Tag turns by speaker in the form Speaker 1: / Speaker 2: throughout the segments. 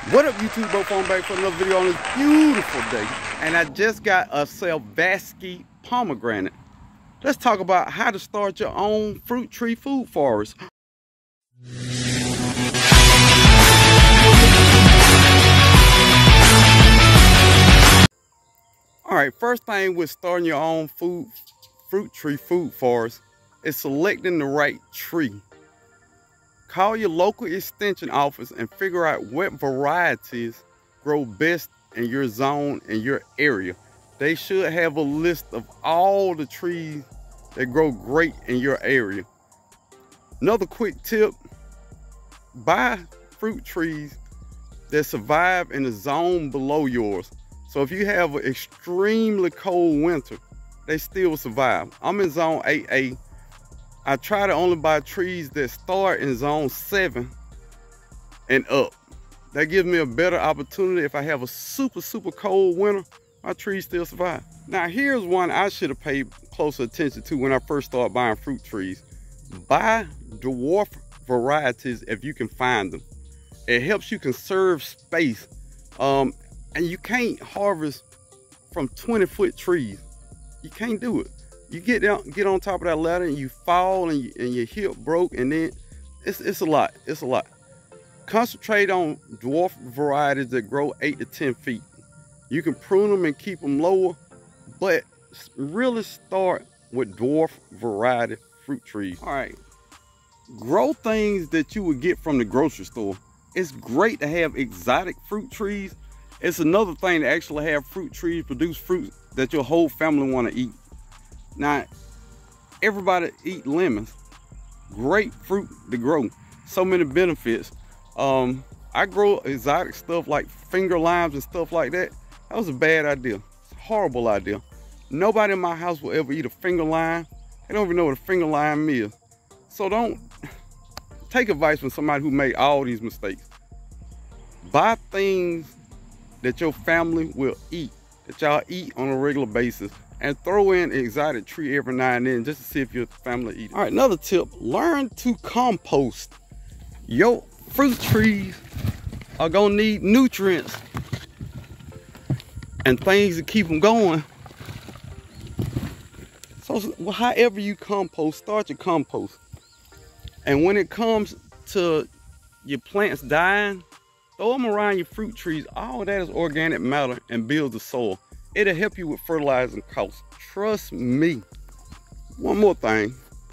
Speaker 1: What up, YouTube? Brokefarmer back for another video on this beautiful day. And I just got a Salvaski pomegranate. Let's talk about how to start your own fruit tree food forest. Alright, first thing with starting your own fruit tree food forest is selecting the right tree. Call your local extension office and figure out what varieties grow best in your zone and your area. They should have a list of all the trees that grow great in your area. Another quick tip, buy fruit trees that survive in the zone below yours. So if you have an extremely cold winter, they still survive. I'm in zone 8A. I try to only buy trees that start in zone 7 and up. That gives me a better opportunity. If I have a super cold winter, my trees still survive. Now here's one I should have paid closer attention to when I first started buying fruit trees. Buy dwarf varieties if you can find them. It helps you conserve space. And you can't harvest from 20-foot trees. You can't do it. You get on top of that ladder and you fall and your hip broke, and then it's a lot. It's a lot. Concentrate on dwarf varieties that grow 8 to 10 feet. You can prune them and keep them lower, but really start with dwarf variety fruit trees. All right, grow things that you would get from the grocery store. It's great to have exotic fruit trees. It's another thing to actually have fruit trees produce fruit that your whole family want to eat. Now, everybody eat lemons. Great fruit to grow. So many benefits. I grow exotic stuff like finger limes and stuff like that. That was a bad idea. It's a horrible idea. Nobody in my house will ever eat a finger lime. They don't even know what a finger lime is. So don't take advice from somebody who made all these mistakes. Buy things that your family will eat, that y'all eat on a regular basis, and throw in an exotic tree every now and then just to see if your family eats it. All right, another tip, learn to compost. Your fruit trees are gonna need nutrients and things to keep them going. So however you compost, start your compost. And when it comes to your plants dying, throw them around your fruit trees. All of that is organic matter and builds the soil. It'll help you with fertilizing costs. Trust me. One more thing.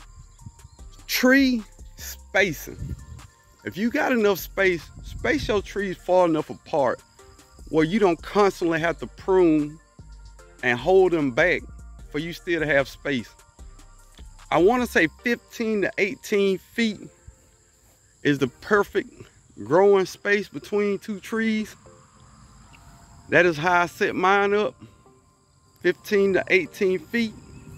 Speaker 1: Tree spacing. If you got enough space, space your trees far enough apart where you don't constantly have to prune and hold them back for you still to have space. I want to say 15 to 18 feet is the perfect growing space between two trees. That is how I set mine up, 15 to 18 feet.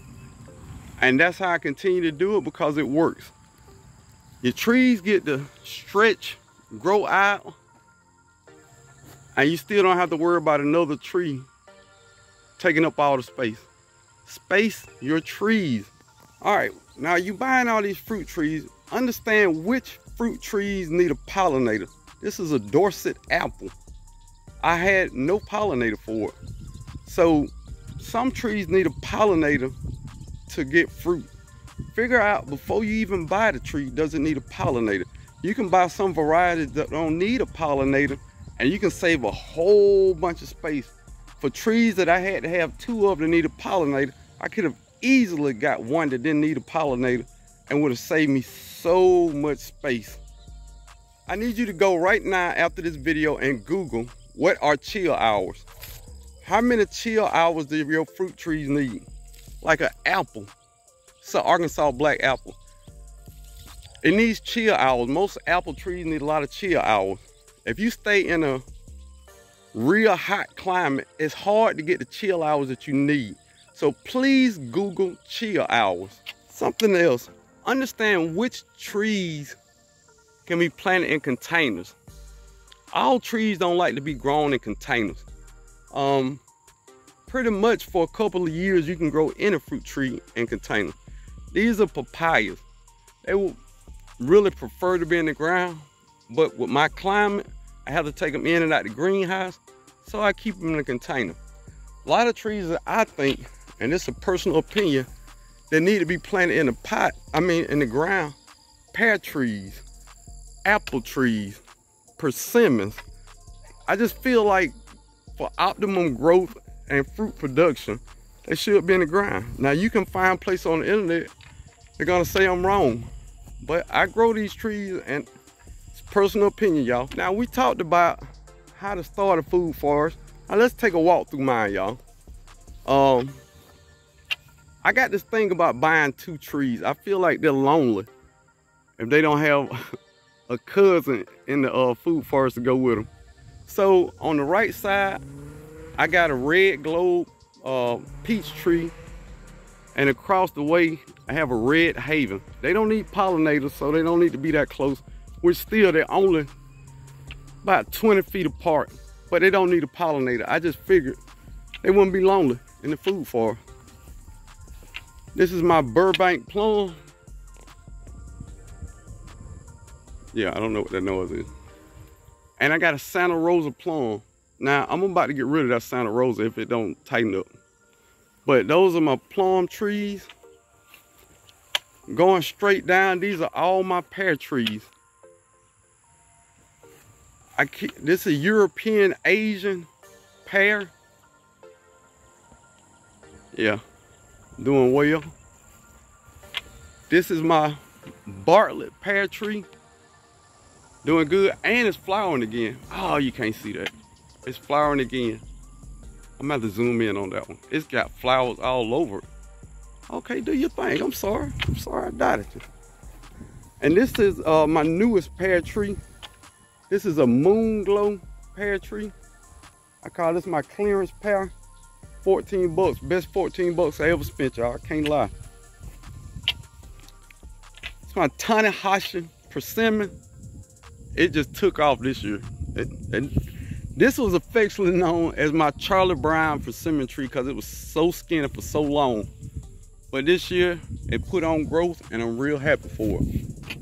Speaker 1: And that's how I continue to do it because it works. Your trees get to stretch, grow out, and you still don't have to worry about another tree taking up all the space. Space your trees. All right, now you buying all these fruit trees, understand which fruit trees need a pollinator. This is a Dorset apple. I had no pollinator for it. So some trees need a pollinator to get fruit. Figure out before you even buy the tree, does it need a pollinator? You can buy some varieties that don't need a pollinator and you can save a whole bunch of space. For trees that I had to have 2 of that need a pollinator, I could have easily got one that didn't need a pollinator and would have saved me so much space. I need you to go right now after this video and Google, what are chill hours? How many chill hours do your fruit trees need? Like an apple. It's an Arkansas black apple. It needs chill hours. Most apple trees need a lot of chill hours. If you stay in a real hot climate, it's hard to get the chill hours that you need. So please Google chill hours. Something else, understand which trees can be planted in containers. All trees don't like to be grown in containers. Pretty much for a couple of years you can grow any fruit tree in containers. These are papayas. They will really prefer to be in the ground, but with my climate, I have to take them in and out the greenhouse, so I keep them in a container. A lot of trees that I think, and this is a personal opinion, that need to be planted in a pot, in the ground. Pear trees, apple trees, persimmons. I just feel like for optimum growth and fruit production, they should be in the ground. Now you can find places on the internet, they're gonna say I'm wrong, but I grow these trees and it's personal opinion, y'all. Now we talked about how to start a food forest. Now let's take a walk through mine, y'all. I got this thing about buying 2 trees. I feel like they're lonely if they don't have a cousin in the food forest to go with them. So on the right side, I got a red globe peach tree, and across the way I have a red haven. They don't need pollinators, so they don't need to be that close, which still they're only about 20 feet apart, but they don't need a pollinator. I just figured they wouldn't be lonely in the food forest. This is my Burbank plum. Yeah, I don't know what that noise is. And I got a Santa Rosa plum. Now, I'm about to get rid of that Santa Rosa if it don't tighten up. But those are my plum trees. Going straight down, these are all my pear trees. This is a European Asian pear. Yeah, doing well. This is my Bartlett pear tree. Doing good, and it's flowering again. Oh, you can't see that. It's flowering again. I'm gonna have to zoom in on that one. It's got flowers all over it. Okay, do your thing. I'm sorry I doubted you. And this is my newest pear tree. This is a Moon Glow pear tree. I call this my clearance pear. 14 bucks, best 14 bucks I ever spent, y'all. I can't lie. It's my Tanahashi persimmon. It just took off this year. This was affectionately known as my Charlie Brown persimmon tree because it was so skinny for so long. But this year, it put on growth and I'm real happy for it.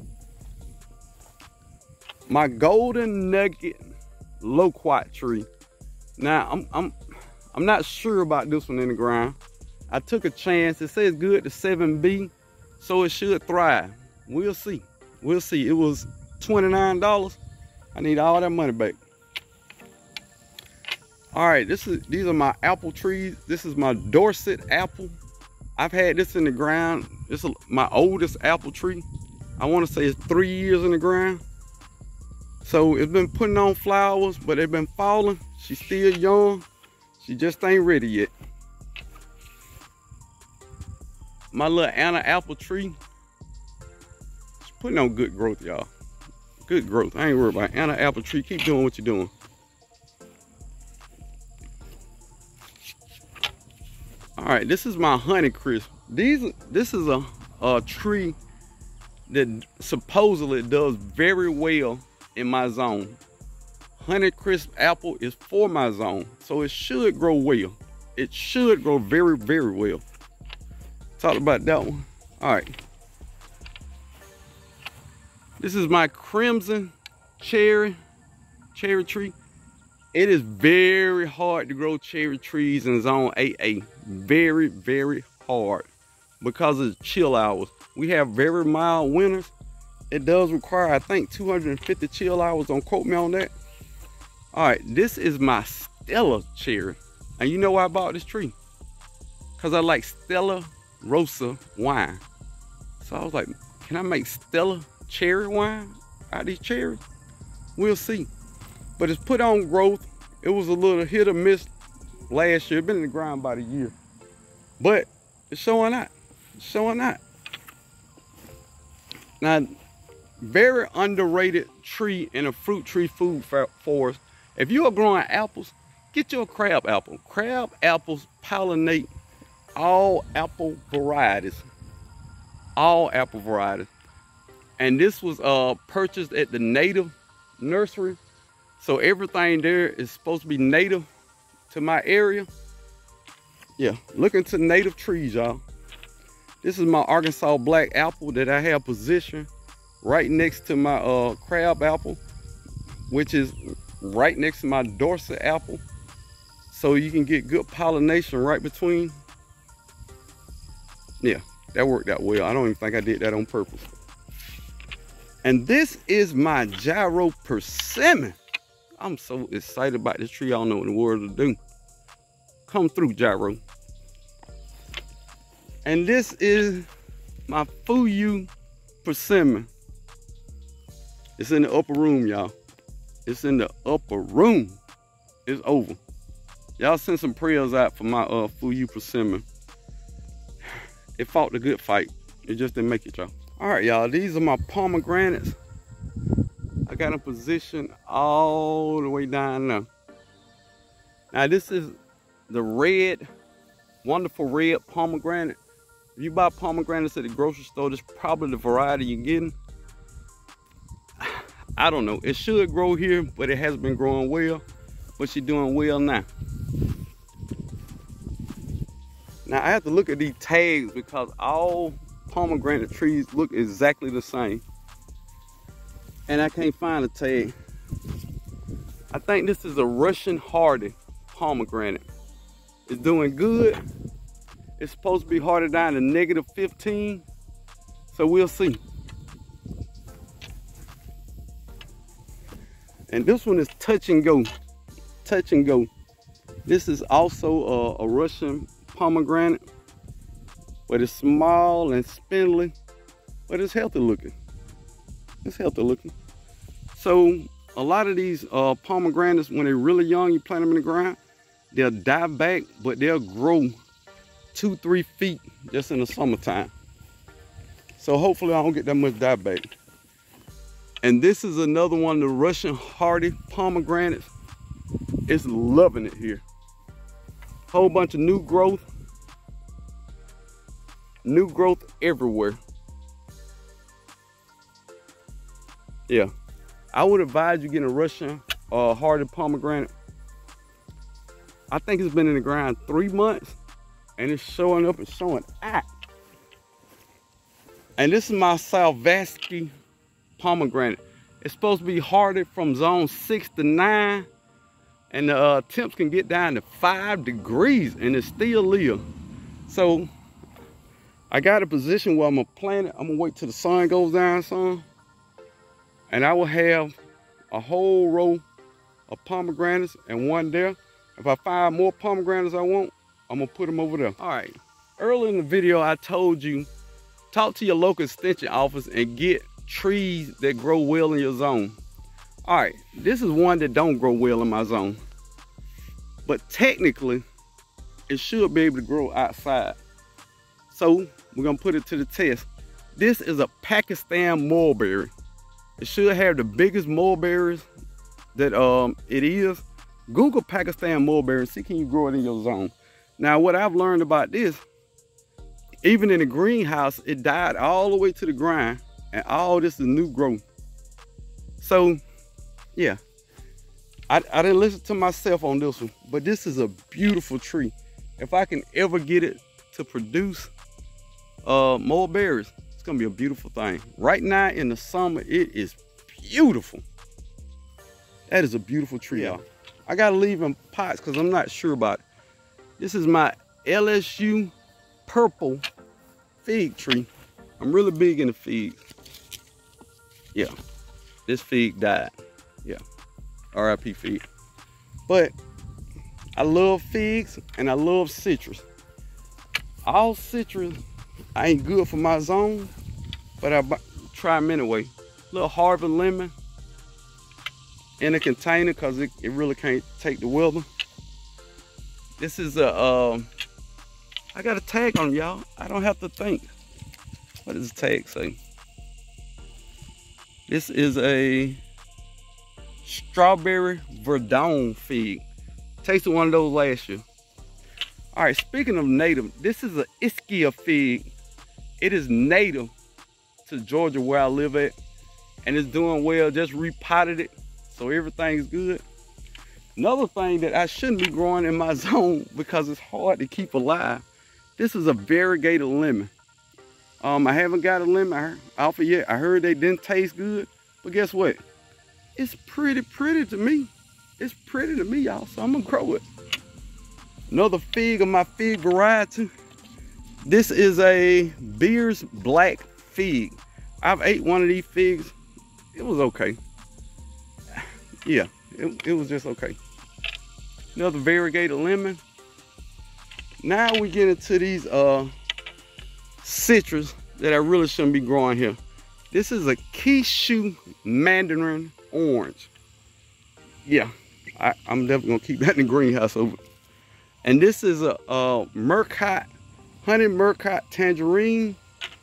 Speaker 1: My golden nugget loquat tree. Now, I'm not sure about this one in the ground. I took a chance. It says good to 7B, so it should thrive. We'll see. We'll see. It was $29. I need all that money back. All right, these are my apple trees. This is my Dorset apple. I've had this in the ground. This is my oldest apple tree. I want to say it's 3 years in the ground. So it's been putting on flowers, but they've been falling. She's still young. She just ain't ready yet. My little Anna apple tree. She's putting on good growth, y'all. Good growth. I ain't worried about it. Anna apple tree. Keep doing what you're doing. All right, this is my Honeycrisp. This is a tree that supposedly does very well in my zone. Honeycrisp apple is for my zone, so it should grow well. It should grow very, very well. Talked about that one. All right. This is my crimson cherry tree. It is very hard to grow cherry trees in zone 8A. Very, very hard because of the chill hours. We have very mild winters. It does require, I think, 250 chill hours. Don't quote me on that. All right, this is my Stella cherry. And you know why I bought this tree? Because I like Stella Rosa wine. So I was like, can I make Stella cherry wine out of these cherries? We'll see. But it's put on growth. It was a little hit or miss last year. It's been in the ground about a year. But it's showing out. It's showing out. Now, very underrated tree in a fruit tree food forest. If you are growing apples, get your crab apple. Crab apples pollinate all apple varieties. All apple varieties. And this was purchased at the native nursery. So everything there is supposed to be native to my area. Yeah, look into native trees, y'all. This is my Arkansas black apple that I have positioned right next to my crab apple, which is right next to my Dorset apple, so you can get good pollination right between. Yeah, that worked out well. I don't even think I did that on purpose. And this is my gyro persimmon. I'm so excited about this tree. I don't know what in the world to do. Come through, gyro. And this is my Fuyu persimmon. It's in the upper room, y'all. It's in the upper room. It's over. Y'all send some prayers out for my Fuyu persimmon. It fought the good fight. It just didn't make it, y'all. All right, y'all. These are my pomegranates. I got in position all the way down there. Now this is the red, wonderful red pomegranate. If you buy pomegranates at the grocery store, this is probably the variety you're getting. I don't know. It should grow here, but it has been growing well. But she's doing well now. Now I have to look at these tags because all pomegranate trees look exactly the same. And I can't find a tag. I think this is a Russian hardy pomegranate. It's doing good. It's supposed to be harder down to -15. So we'll see. And this one is touch and go. Touch and go. This is also a Russian pomegranate, but it's small and spindly, but it's healthy looking. It's healthy looking. So a lot of these pomegranates, when they're really young, you plant them in the ground, they'll die back, but they'll grow 2-3 feet just in the summertime. So hopefully I don't get that much dieback. And this is another one of the Russian hardy pomegranates. It's loving it here. Whole bunch of new growth everywhere. Yeah, I would advise you getting a Russian hardy pomegranate. I think it's been in the ground 3 months and it's showing up and showing out. And this is my Salvatsky pomegranate. It's supposed to be hardy from zone 6 to 9, and the temps can get down to 5 degrees and it's still live. So I got a position where I'm gonna plant it. I'm gonna wait till the sun goes down some, and I will have a whole row of pomegranates and one there. If I find more pomegranates I want, I'm gonna put them over there. All right, earlier in the video I told you, talk to your local extension office and get trees that grow well in your zone. All right, this is one that don't grow well in my zone, but technically it should be able to grow outside. So we're gonna put it to the test. This is a Pakistan mulberry. It should have the biggest mulberries that it is. Google Pakistan mulberry and see can you grow it in your zone. Now what I've learned about this, even in the greenhouse, it died all the way to the ground, and all this is new growth. So yeah, I didn't listen to myself on this one, but this is a beautiful tree. If I can ever get it to produce more berries, it's gonna be a beautiful thing. Right now in the summer, it is beautiful. That is a beautiful tree, y'all. I gotta leave in pots because I'm not sure about it. This is my LSU purple fig tree. I'm really big into figs. Yeah, this fig died. Yeah, R.I.P. fig. But I love figs and I love citrus. All citrus ain't good for my zone, but I try them anyway. Little Harvard lemon in a container because it really can't take the weather. This is a, I got a tag on y'all. I don't have to think. What does the tag say? This is a strawberry Verdun fig. Tasted one of those last year. All right, speaking of native, this is a Ischia fig. It is native to Georgia where I live at, and it's doing well. Just repotted it, so everything's good. Another thing that I shouldn't be growing in my zone because it's hard to keep alive. This is a variegated lemon. I haven't got a lemon off it yet. I heard they didn't taste good, but guess what? It's pretty to me. it's pretty to me, y'all, so I'm gonna grow it. Another fig of my fig variety. This is a Beer's Black Fig. I've ate one of these figs. It was okay. Yeah, it was just okay. Another variegated lemon. Now we get into these citrus that I really shouldn't be growing here. This is a Kishu Mandarin Orange. Yeah, I'm definitely gonna keep that in the greenhouse over. And this is a Murcott, Honey Murcott Tangerine.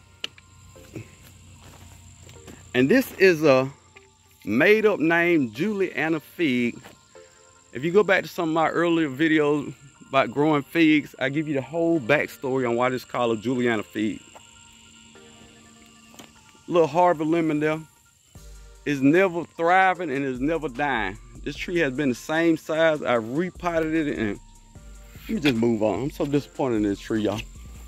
Speaker 1: And this is a made up name, Juliana Fig. If you go back to some of my earlier videos about growing figs, I give you the whole backstory on why this is called a Juliana Fig. Little Harvard lemon there. It's never thriving and it's never dying. This tree has been the same size. I've repotted it, and let me just move on. I'm so disappointed in this tree, y'all.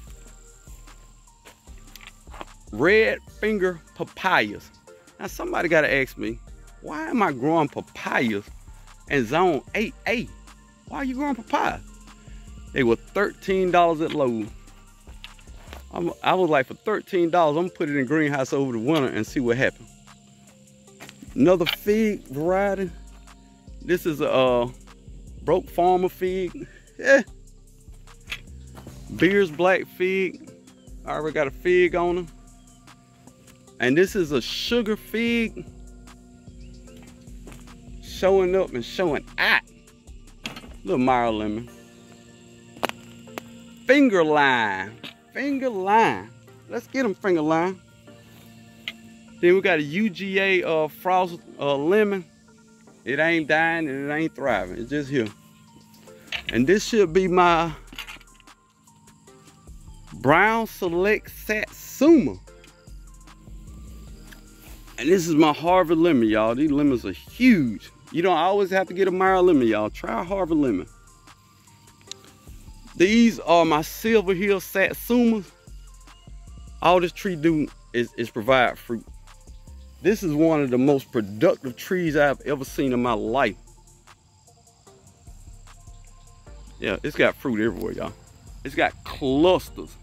Speaker 1: Red finger papayas. Now somebody gotta ask me, why am I growing papayas in zone 8A? Why are you growing papayas? They were $13 at Lowe's. I was like, for $13, I'm gonna put it in greenhouse over the winter and see what happens. Another fig variety. This is a Brokefarmer fig. Yeah. Beer's Black Fig. I already got a fig on them. And this is a sugar fig. Showing up and showing out. Little mild lemon. Finger lime. Finger lime. Let's get them finger lime. Then we got a UGA frost lemon. It ain't dying and it ain't thriving. It's just here. And this should be my Brown Select Satsuma. And this is my Harvard lemon, y'all. These lemons are huge. You don't always have to get a mild lemon, y'all. Try a Harvard lemon. These are my Silver Hill Satsumas. All this tree do is provide fruit. This is one of the most productive trees I've ever seen in my life. Yeah, it's got fruit everywhere, y'all. It's got clusters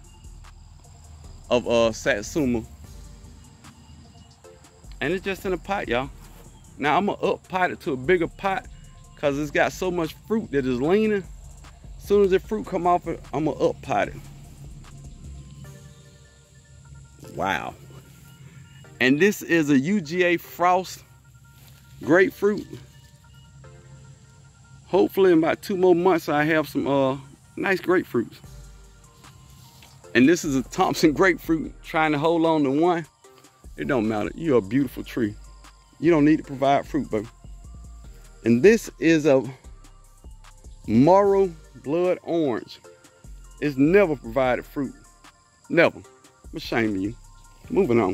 Speaker 1: of Satsuma. And it's just in a pot, y'all. Now I'm gonna up pot it to a bigger pot because it's got so much fruit that is leaning. As soon as the fruit come off it, I'm gonna up pot it. Wow. And this is a UGA Frost grapefruit. Hopefully in about 2 more months I have some nice grapefruits. And this is a Thompson grapefruit, trying to hold on to one. It don't matter, you're a beautiful tree. You don't need to provide fruit, baby. And this is a Morrow Blood Orange. It's never provided fruit, never. I'm ashamed of you. Moving on.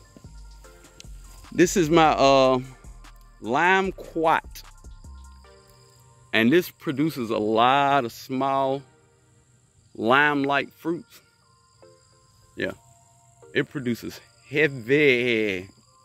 Speaker 1: This is my Lime Quat. And this produces a lot of small lime-like fruits. Yeah, it produces heavy.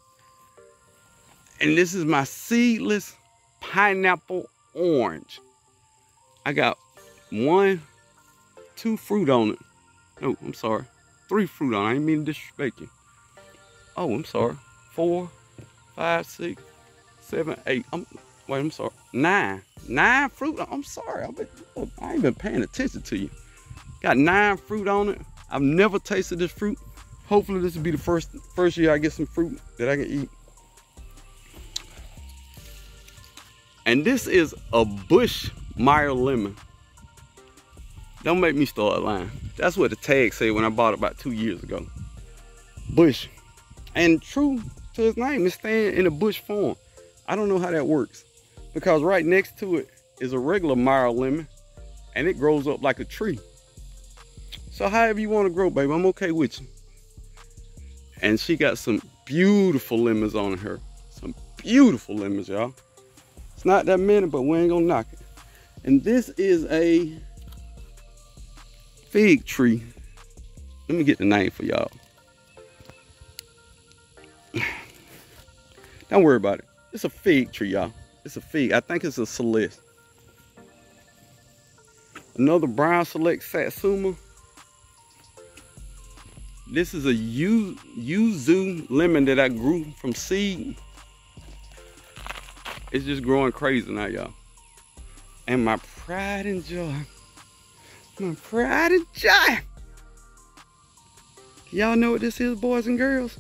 Speaker 1: And this is my Seedless Pineapple Orange. I got 1, 2 fruit on it. Oh, I'm sorry. 3 fruit on it. I didn't mean to disrespect you. Oh, I'm sorry. 4, 5, 6, 7, 8. I'm sorry. 9. 9 fruit. I'm sorry. I ain't been paying attention to you. Got 9 fruit on it. I've never tasted this fruit. Hopefully this will be the first year I get some fruit that I can eat. And this is a Bush Meyer lemon. Don't make me start lying. That's what the tag said when I bought it about 2 years ago. Bush. And true to his name, it's staying in a bush form. I don't know how that works, because right next to it is a regular Meyer lemon and it grows up like a tree. So however you want to grow, baby, I'm okay with you. And she got some beautiful lemons on her. Some beautiful lemons, y'all. It's not that many, but we ain't gonna knock it. And this is a fig tree. Let me get the name for y'all. Don't worry about it. It's a fig tree, y'all. It's a fig. I think it's a Celeste. Another brown select Satsuma. This is a yuzu lemon that I grew from seed. It's just growing crazy now, y'all. And my pride and joy. My pride and joy. Y'all know what this is, boys and girls?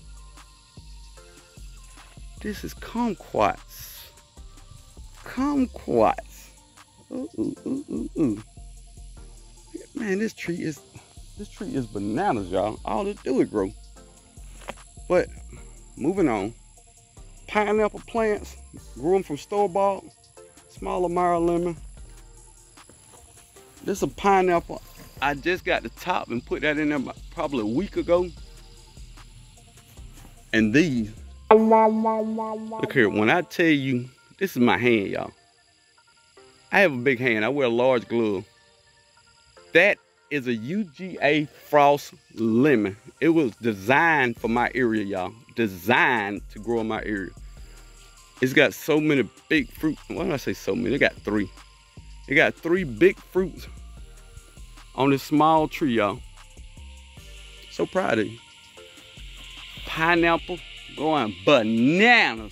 Speaker 1: This is kumquats. Kumquats. Ooh, ooh, ooh, ooh, ooh. Man, this tree is bananas, y'all. All it do is grow. But moving on. Pineapple plants, grew them from store-bought, smaller Mara lemon. This is a pineapple. I just got the top and put that in there probably a week ago. And these, look here, when I tell you, this is my hand, y'all. I have a big hand, I wear a large glove. That is a UGA Frost lemon. It was designed for my area, y'all. Designed to grow in my area. It's got so many big fruits. Why did I say so many? It got 3. It got 3 big fruits on this small tree, y'all. So proud of you. Pineapple going bananas.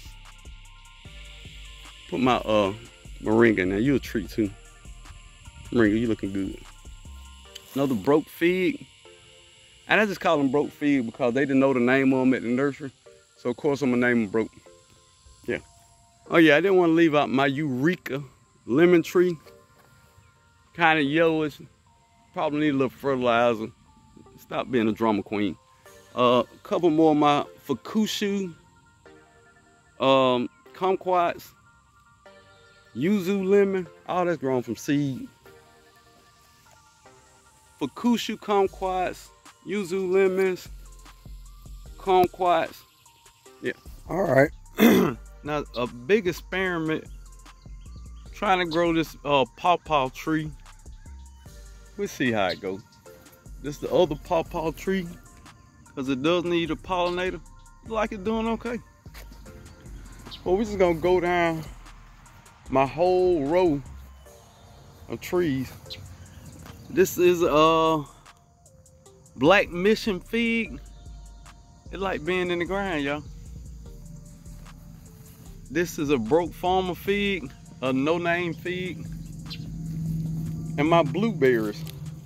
Speaker 1: Put my moringa in there. You a treat too. Moringa, you looking good. Another broke fig. And I just call them broke fig because they didn't know the name of them at the nursery. So of course I'm gonna name them broke. Yeah. Oh yeah, I didn't want to leave out my Eureka lemon tree. Kind of yellowish. Probably need a little fertilizer. Stop being a drama queen. A couple more of my Fukushu, kumquats, yuzu lemon. All that's grown from seed. Fukushu kumquats, yuzu lemons, kumquats. Yeah. All right. Now a big experiment. Trying to grow this pawpaw tree. We'll see how it goes. This is the other pawpaw tree, because it does need a pollinator. Looks like it's doing okay. Well, we're just gonna go down my whole row of trees. This is a black mission fig. It like being in the ground, y'all. This is a Brokefarmer fig, a no-name fig. And my blueberries.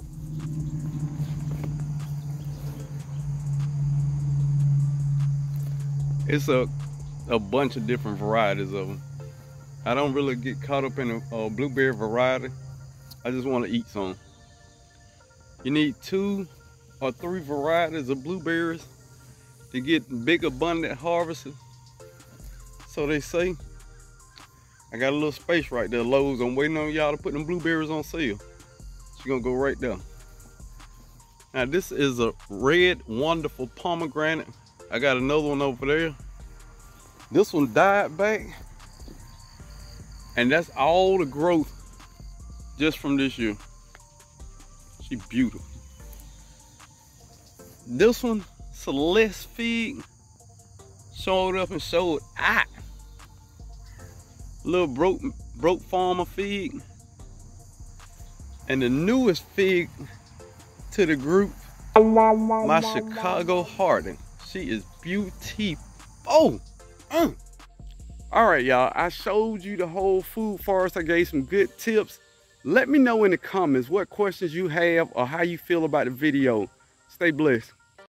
Speaker 1: It's a bunch of different varieties of them. I don't really get caught up in a blueberry variety. I just want to eat some. You need 2 or 3 varieties of blueberries to get big abundant harvests. So they say. I got a little space right there, Lowe's. I'm waiting on y'all to put them blueberries on sale. She's gonna go right there. Now this is a red wonderful pomegranate. I got another one over there. This one died back. And that's all the growth just from this year. She's beautiful. This one, Celeste fig, showed up and showed out. Little Brokefarmer fig. And the newest fig to the group, my Chicago Harding. She is beautiful. All right, y'all. I showed you the whole food forest. I gave some good tips. Let me know in the comments what questions you have or how you feel about the video. Stay blessed.